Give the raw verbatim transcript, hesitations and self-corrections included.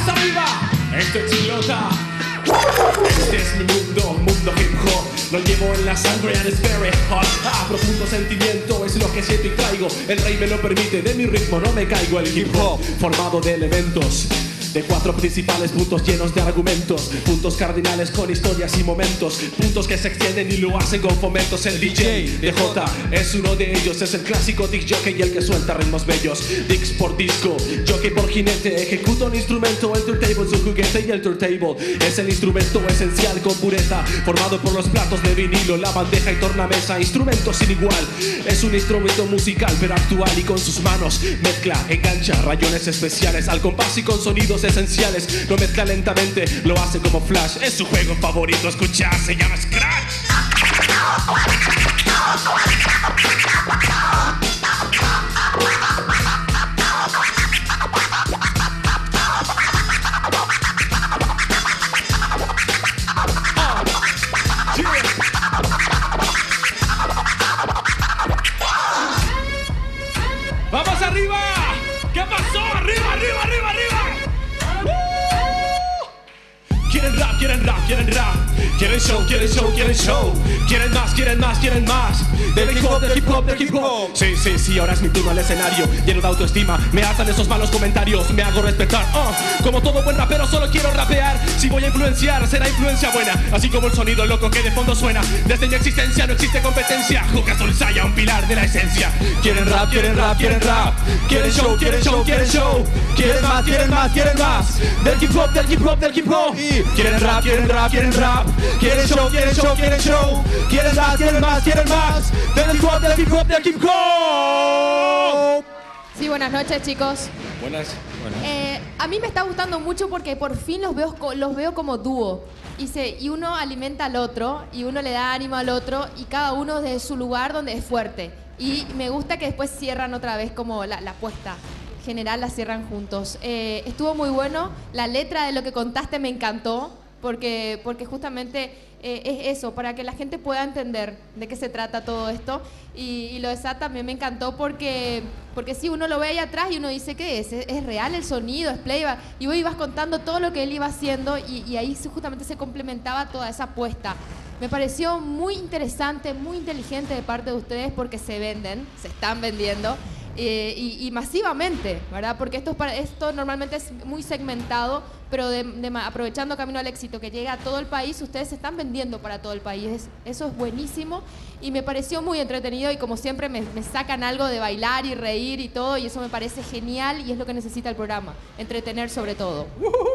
¡Vamos arriba! Esto explota. Este es mi mundo, mundo hip hop. Lo llevo en la sangre and it's very hot. Ah, profundo sentimiento es lo que siento y traigo. El rey me lo permite, de mi ritmo no me caigo. El hip hop formado de elementos, de cuatro principales puntos llenos de argumentos, puntos cardinales con historias y momentos, puntos que se extienden y lo hacen con fomentos. El D J de J es uno de ellos, es el clásico Dick Jockey y el que suelta ritmos bellos. Dix por disco, jockey por jinete, ejecuta un instrumento, el turntable su juguete y el turntable es el instrumento esencial con pureza, formado por los platos de vinilo, la bandeja y tornamesa, instrumento sin igual. Es un instrumento musical pero actual y con sus manos mezcla, engancha rayones especiales al compás y con sonidos esenciales. Lo mezcla lentamente, lo hace como Flash. Es su juego favorito, escucha, se llama Scratch. ¡Vamos arriba! ¿Qué pasó? ¡Arriba, arriba, arriba, arriba! Quieren rap, quieren rap, quieren rap. Quieren show, quieren show, quieren show. Quieren más, quieren más, quieren más. Del hip hop, del hip hop, del hip hop. Sí, sí, sí, ahora es mi turno al escenario. Lleno de autoestima, me hacen esos malos comentarios. Me hago respetar, uh, como todo buen rapero solo quiero rapear. Si voy a influenciar, será influencia buena. Así como el sonido loco que de fondo suena. Desde mi existencia no existe competencia. Juca Solsaya, un pilar de la esencia. Quieren rap, quieren rap, quieren rap. Quieren show, quieren show, quieren show. Quieren más, quieren más, quieren más. Del hip hop, del hip hop, del hip hop. Y quieren rap, quieren rap, quieren rap. Quieren show, quieren show, quieren show. Quieren más, quieren más, quieren más. Del hip hop, del hip hop, del hip hop. Sí, buenas noches, chicos. Buenas. Buenas. Eh, a mí me está gustando mucho porque por fin los veo, los veo como dúo. Y, se, y uno alimenta al otro, y uno le da ánimo al otro, y cada uno desde su lugar donde es fuerte. Y me gusta que después cierran otra vez como la, la apuesta general, la cierran juntos. Eh, estuvo muy bueno. La letra de lo que contaste me encantó, porque, porque justamente eh, es eso, para que la gente pueda entender de qué se trata todo esto. Y, y lo de Sad también me encantó porque, porque sí, uno lo ve ahí atrás y uno dice, ¿qué es? ¿Es, es real el sonido? ¿Es playback? Y vos ibas contando todo lo que él iba haciendo y, y ahí justamente se complementaba toda esa apuesta. Me pareció muy interesante, muy inteligente de parte de ustedes porque se venden, se están vendiendo. Eh, y, y masivamente, ¿verdad? Porque esto, es para, esto normalmente es muy segmentado, pero de, de, aprovechando Camino al Éxito, que llega a todo el país, ustedes se están vendiendo para todo el país. Es, eso es buenísimo y me pareció muy entretenido y como siempre me, me sacan algo de bailar y reír y todo y eso me parece genial y es lo que necesita el programa, entretener sobre todo.